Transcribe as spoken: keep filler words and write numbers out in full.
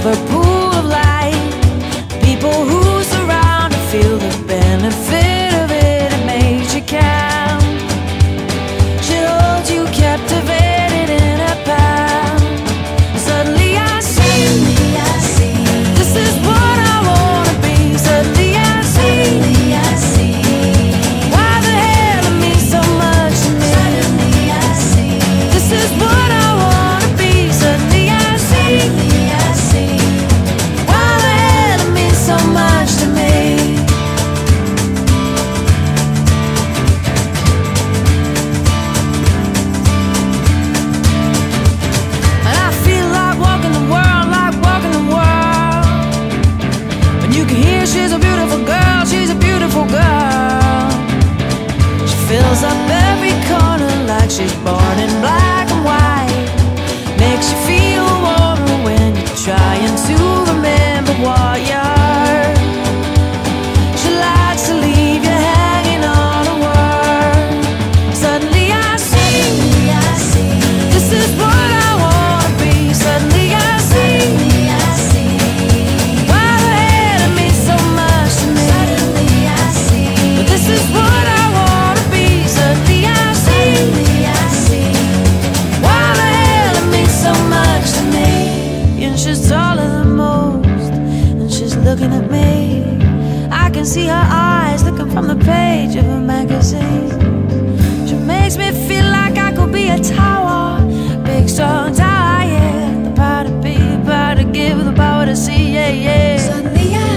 her pool of light. People who surround her feel the benefit of it. It makes you count. She holds you captivated in her palm. Suddenly I see, I see, this is what I wanna be. Suddenly I see, I see, why the hell it means so much to me. Suddenly I see, this is what I wanna be. Suddenly I see, I see, why the hell it means so much to me. And I feel like walking the world, like walking the world. And you can hear she's a beautiful girl, she's a beautiful girl. She fills up every corner like she's born in black and white. Makes you feel warmer when you're trying to remember what you're. She likes to leave you hanging on a word. Suddenly I see, I see, this is what I wanna be. Suddenly I see, I see, why the hell it means so much to me. Suddenly I see, this is what I wanna be. Suddenly I see, I see, why the hell it means so much to me. And she's taller than most, and she's looking at me. I can see her eyes looking from the page of a magazine. She makes me feel like I could be a tower, big strong tower, yeah. The power to be, the power to give, the power to see, yeah, yeah. Suddenly I